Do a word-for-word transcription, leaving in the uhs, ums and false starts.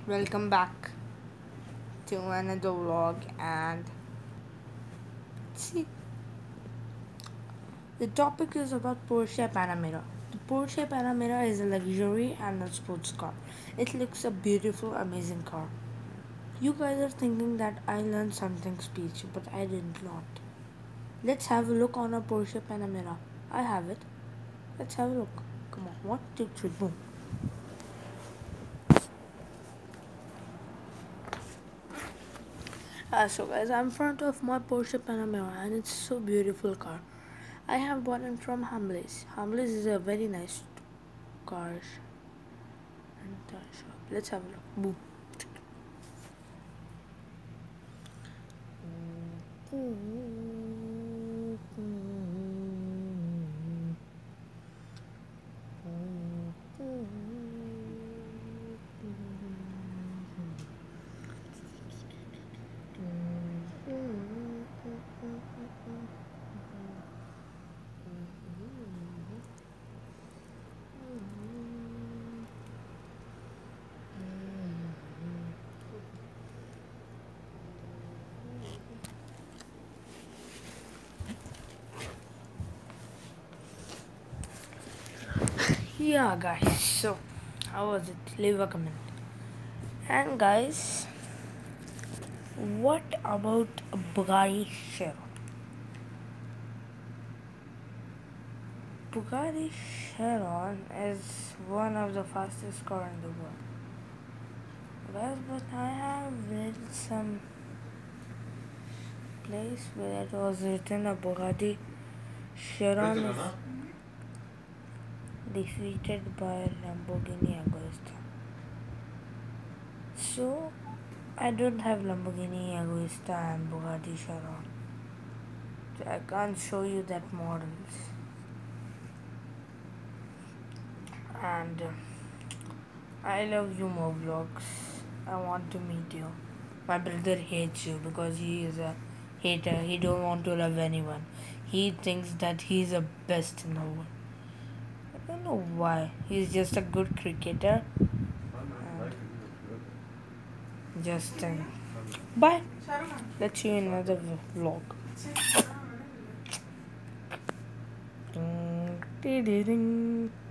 Welcome back to another vlog. And see, the topic is about Porsche Panamera. The Porsche Panamera is a luxury and a sports car. It looks a beautiful, amazing car. You guys are thinking that I learned something speech, but I did not. Let's have a look on a Porsche Panamera. I have it. Let's have a look. Come on, one, two, three, boom. Uh, so guys, I'm in front of my Porsche Panamera and it's so beautiful car. I have bought it from Hamleys. Hamleys is a very nice car and uh, shop. Let's have a look. Boom. Yeah, guys. So, how was it? Leave a comment. And guys, what about a Bugatti Chiron? Bugatti Chiron is one of the fastest car in the world. Guys, but I have read some place where it was written a Bugatti Chiron is defeated by Lamborghini Agusta. So I don't have Lamborghini Agusta and Bugatti Chiron. So I can't show you that models. And uh, I love you more vlogs. I want to meet you. My brother hates you because he is a hater. He don't want to love anyone. He thinks that he's the best in the world. I don't know why. He's just a good cricketer. And just uh, bye. Let's see you in another vlog. Ding, ding, ding.